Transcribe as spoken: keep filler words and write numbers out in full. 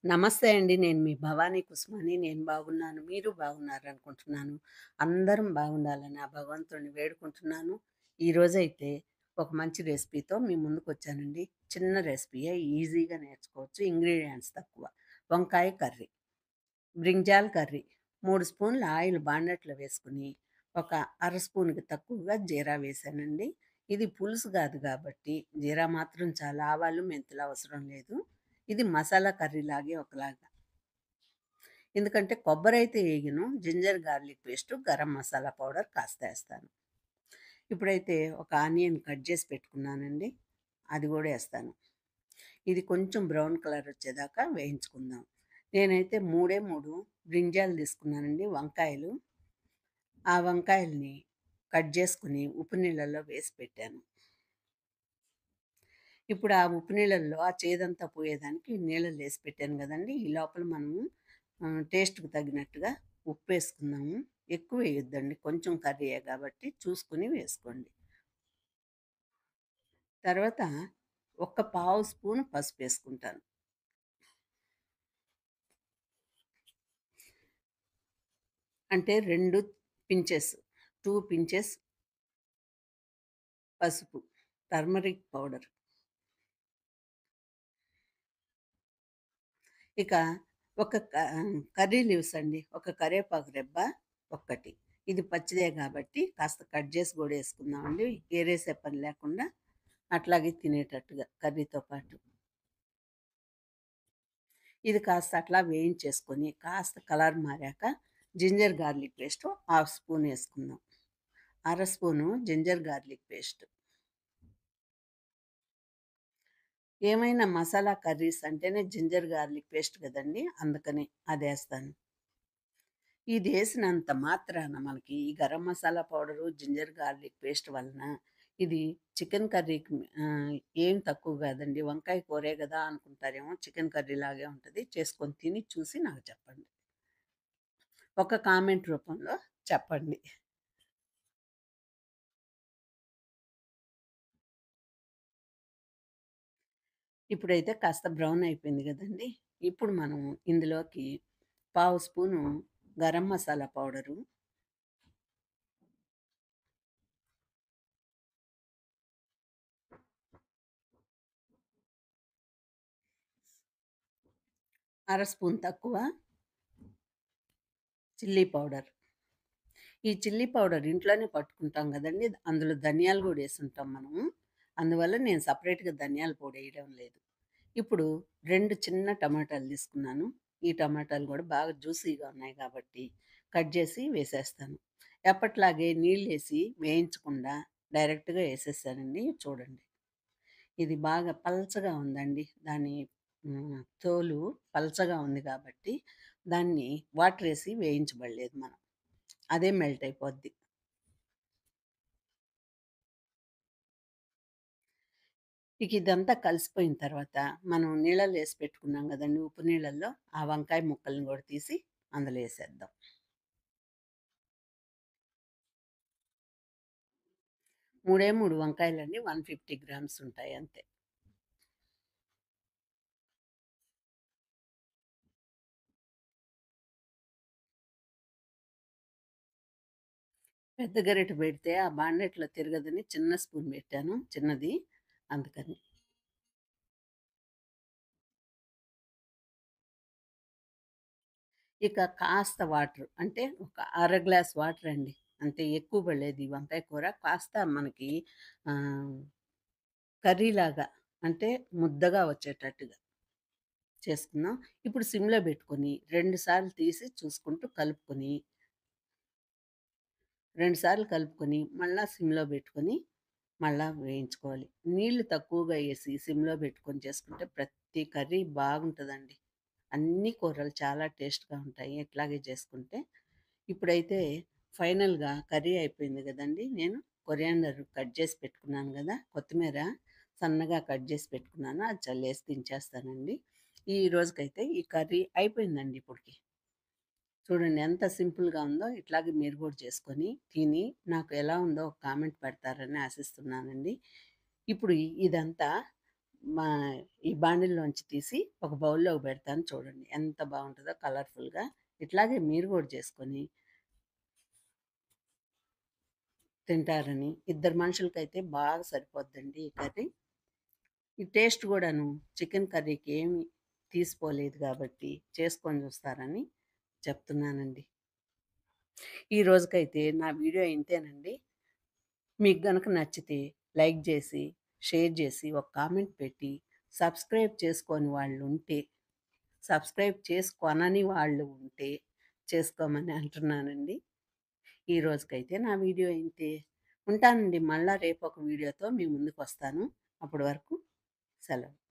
నమస్తే అండి. నేను మీ భవానీ కుసుమని. నేను బాగున్నాను. మీరు బాగున్నారనుకుంటున్నాను. అందరం బాగుండాలని ఆ భగవంతుడిని వేడుకుంటున్నాను. ఈరోజైతే ఒక మంచి రెసిపీతో మీ ముందుకొచ్చానండి. చిన్న రెసిపీయే ఈజీగా నేర్చుకోవచ్చు. ఇంగ్రీడియెంట్స్ తక్కువ. వంకాయ కర్రీ, బ్రింజాల్ కర్రీ. మూడు స్పూన్ల ఆయిల్ బాండట్లో వేసుకొని, ఒక అర స్పూన్‌కి తక్కువగా జీరా వేశానండి. ఇది పులుసు గాదు గాబట్టి జీరా మాత్రం చాలు. ఆవాలు, మెంతులు అవసరం లేదు. ఇది మసాలా కర్రీలాగే ఒకలాగా. ఎందుకంటే కొబ్బరైతే ఎయను. Ginger garlic paste, garam masala powder కాస్త ఏస్తాను. ఇప్పుడైతే ఒక ఆనియన్ కట్ జేసి పెట్టుకున్నానండి. అది గూడా ఏస్తాను. ఇది కొంచెం బ్రౌన్ కలర్ వచ్చేదాకా వేయించుకుందాం. నేనైతే మూడే మూడు బ్రింజాలు తీసుకున్నానండి, వంకాయలు. ఆ వంకాయల్ని కట్ జేసుకొని ఉప్పు నీళ్ళల్లో వేసి పెట్టాను. ఇప్పుడు ఆ ఉప్పు నీళ్ళల్లో ఆ చేదంతా పోయేదానికి నీళ్ళల్లో ఏసి పెట్టాను గదండీ! ఈ లోపల మనము ఆహ్, టేస్ట్‌కి తగినట్టుగా ఉప్పేసుకుందాము. ఎక్కువ వేయొద్దండి. కొంచెం కర్రీయే గాబట్టి చూసుకొని వేసుకోండి. తర్వాత ఒక పావు స్పూను పసుపేసుకుంటాను. అంటే రెండు పించెస్, రెండు పించెస్ పసుపు, టర్మరిక్ పౌడర్. ఇక ఒక క కర్రీ లీవ్స్ అండి. ఒక కరివేపాకు రెబ్బ ఒక్కటి. ఇది పచ్చిదే గాబట్టి కాస్త కట్ జేసి గూడా యేసుకుందామండి. ఏరేసే పని లేకుండా అట్లాగే తినేటట్టుగా కర్రీతో పాటు. ఇది కాస్త అట్లా వేయించేసుకొని, కాస్త కలర్ మారాక ginger garlic paste half spoon యేసుకుందాం. అర స్పూను జింజర్ గార్లిక్ పేస్ట్. ఏమైనా మసాలా కర్రీస్ అంటేనే జింజర్ గార్లిక్ పేస్ట్ గదండీ! అందుకని అదేస్తాను. ఇదేసినంత మాత్రాన మనకి ఈ garam masala powder, ginger garlic paste వలన ఇది చికెన్ కర్రీకి ఆహ్, ఏం తక్కువ గాదండి. వంకాయ కూరే గదా అనుకుంటారేమో! చికెన్ కర్రీ లాగే ఉంటది. చేసుకొని తిని చూసి నాకు చెప్పండి. ఒక కామెంట్ రూపంలో చెప్పండి. ఇప్పుడైతే కాస్త బ్రౌన్ అయిపోయింది గదండీ! ఇప్పుడు మనం ఇందులోకి పావు స్పూను గరం మసాలా పౌడరు, అర స్పూన్ తక్కువ చిల్లీ పౌడర్. ఈ చిల్లీ పౌడర్ ఇంట్లోనే పట్టుకుంటాం గదండీ! అందులో ధనియాలు గూడా యేసుంటాం మనము. అందువల్ల నేను సెపరేట్‌గా ధనియాల పొడేయడం లేదు. ఇప్పుడు రెండు చిన్న టమాటాలు తీసుకున్నాను. ఈ టమాటాలు గూడా బాగా జ్యూసీగా ఉన్నాయి గాబట్టి కట్ జేసి వేసేస్తాను. ఎప్పట్లాగే నీళ్ళేసి వేయించకుండా డైరెక్ట్‌గా యేసేసానండి. చూడండి. ఇది బాగా పల్చగా ఉందండి. దాని హ్మ్. తోలు పల్చగా ఉంది గాబట్టి దాన్ని వాటరేసి వేయించబడలేదు మనం. అదే మెల్ట్ అయిపోద్ది. ఇక ఇదంతా కలిసిపోయిన తర్వాత, మనం నీళ్ళల్లో ఏసి పెట్టుకున్నాం గదండీ! ఉప్పు నీళ్ళల్లో, ఆ వంకాయ ముక్కల్ని గూడా తీసి అందులో ఏసేద్దాం. మూడే మూడు వంకాయలండి. నూట యాభై గ్రామ్స్ ఉంటాయి అంతే. పెద్ద గరిటె పెడితే ఆ బాండెట్‌లో తిరగదని చిన్న స్పూన్ పెట్టాను. చిన్నది. అందుకని. ఇక కాస్త వాటర్ అంటే ఒక అర గ్లాస్ వాటరండి. అంతే, ఎక్కువ పడలేదు ఈ వంకాయ కూర. కాస్త మనకి ఆహ్, కర్రీలాగా అంటే ముద్దగా వచ్చేటట్టుగా చేసుకుందాం. ఇప్పుడు సిమ్‌లో బెట్టుకొని రెండు సార్లు తీసి చూసుకుంటూ కలుపుకొని, రెండు సార్లు కలుపుకొని, మళ్ళా సిమ్‌లో బెట్టుకొని, మళ్ళా వేయించుకోవాలి. నీళ్లు తక్కువగా యేసి సిమ్‌లో బెట్టుకొని చేసుకుంటే ప్రతి కర్రీ బాగుంటదండి. అన్ని కూరలు చాలా టేస్ట్‌గా ఉంటాయి ఇట్లాగే చేసుకుంటే. ఇప్పుడైతే ఫైనల్‌గా కర్రీ అయిపోయింది గదండీ! నేను కొరియాండర్ కట్ జేసి పెట్టుకున్నాను గదా! కొత్తిమీర సన్నగా కట్ జేసి పెట్టుకున్నాను. అది చల్లేసి దించేస్తానండి. ఈ రోజుకైతే ఈ కర్రీ అయిపోయిందండి ఇప్పటికి. చూడండి ఎంత సింపుల్‌గా ఉందో. ఇట్లాగే మీరు గూడా చేసుకొని తిని నాకు ఎలా ఉందో ఒక కామెంట్ పెడతారని ఆశిస్తున్నానండి. ఇప్పుడు ఇదంతా మా ఈ బాండిల్లోంచి తీసి ఒక బౌల్‌లోకి పెడతాను చూడండి. ఎంత బావుంటదో కలర్‌ఫుల్‌గా. ఇట్లాగే మీరు గూడా చేసుకొని తింటారని. ఇద్దరు మనుషులకైతే బాగా సరిపోద్దండి ఈ కర్రీ. ఈ టేస్ట్ గూడాను చికెన్ కర్రీకి ఏమి తీసిపోలేదు గాబట్టి చేసుకొని చూస్తారని చెప్తున్నానండి. ఈ రోజుకైతే నా వీడియో ఇంతేనండి. మీకు గనక నచ్చితే లైక్ జేసి, షేర్ జేసి, ఒక కామెంట్ పెట్టి, సబ్స్క్రైబ్ చేసుకోని వాళ్ళుంటే, సబ్స్క్రైబ్ చేసుకొనని వాళ్ళు ఉంటే చేసుకోమని అంటున్నానండి. ఈ రోజుకైతే నా వీడియో ఇంతే. ఉంటానండి. మళ్ళా రేపొక వీడియోతో మీ ముందుకొస్తాను. అప్పటి వరకు సెలవు.